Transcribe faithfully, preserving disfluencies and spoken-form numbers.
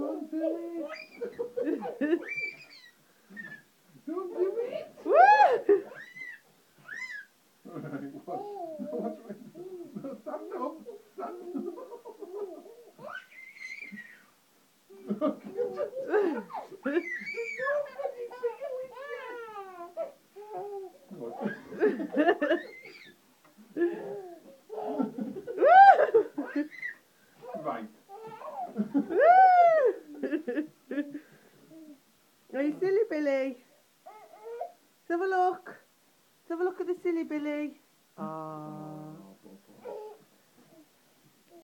Don't do it. Don't do it. Woo! Alright, what? What's right? No, stand up. Stand up. Right. Are you silly Billy? Let's have a look. Let's have a look at the silly Billy. Aww.